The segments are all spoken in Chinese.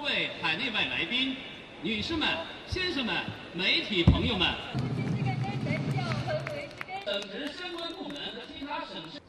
位海内外来宾、女士们、先生们、媒体朋友们，等值相关部门和其他省市。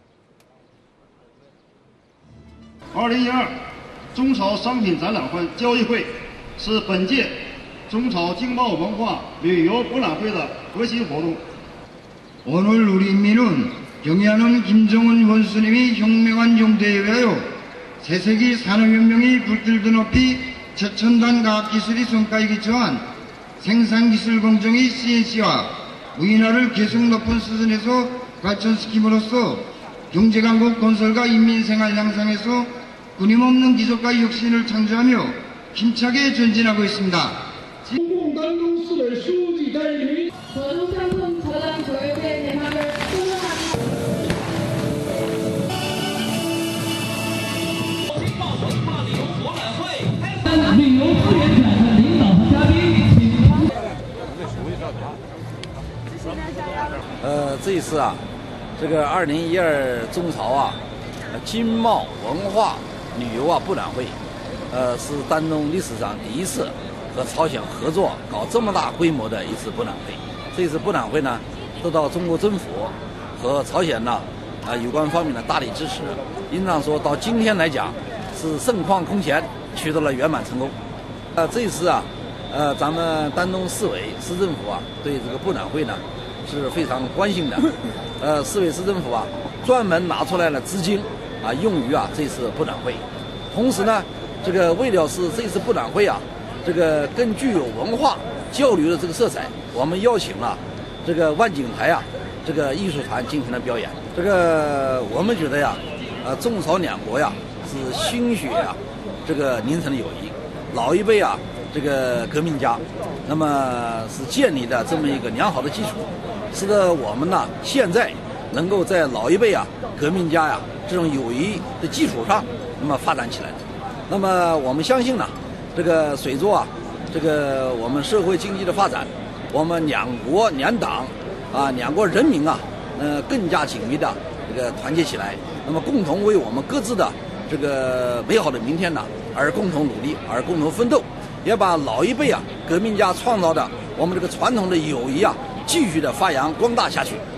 2012中朝商品展览会交易会是本届中朝经贸文化旅游博览会的核心活动。 오늘 우리 인민은 경의하는 김정은 원수님이 혁명한 용대에 의하여 새세기 산업혁명이 불길도 높이 최첨단 과학기술이 성과에 기초한 생산기술 공정의 CNC와 무인화를 계속 높은 수준에서 발전시킴으로써 경제강국 건설과 인민생활 향상에서 끊임없는 기적과 혁신을 창조하며 힘차게 전진하고 있습니다. 단동시의 수지代理 저중상품 저장 교육의 대상을 수능합니다. 旅游资源展的领导和嘉宾， 这一次啊，这个2012中朝啊，经贸文化旅游啊博览会，是丹东历史上第一次和朝鲜合作搞这么大规模的一次博览会。这次博览会呢，得到中国政府和朝鲜呢有关方面的大力支持，应当说到今天来讲是盛况空前，取得了圆满成功。这一次啊，咱们丹东市委市政府啊，对这个博览会呢是非常关心的。市委市政府啊，专门拿出来了资金啊，用于啊这次博览会。同时呢，这个为了是这次博览会啊，这个更具有文化交流的这个色彩，我们邀请了这个万景台啊，这个艺术团进行了表演。这个我们觉得呀，中朝两国呀是心血啊，这个凝成的友谊。老一辈啊，这个革命家，那么是建立的这么一个良好的基础，使得我们呢现在能够在老一辈啊革命家呀这种友谊的基础上，那么发展起来的。那么我们相信呢，这个随着啊这个我们社会经济的发展，我们两国两党啊两国人民啊更加紧密的这个团结起来，那么共同为我们各自的这个美好的明天呢而共同努力，而共同奋斗，也把老一辈啊革命家创造的我们这个传统的友谊啊继续的发扬光大下去。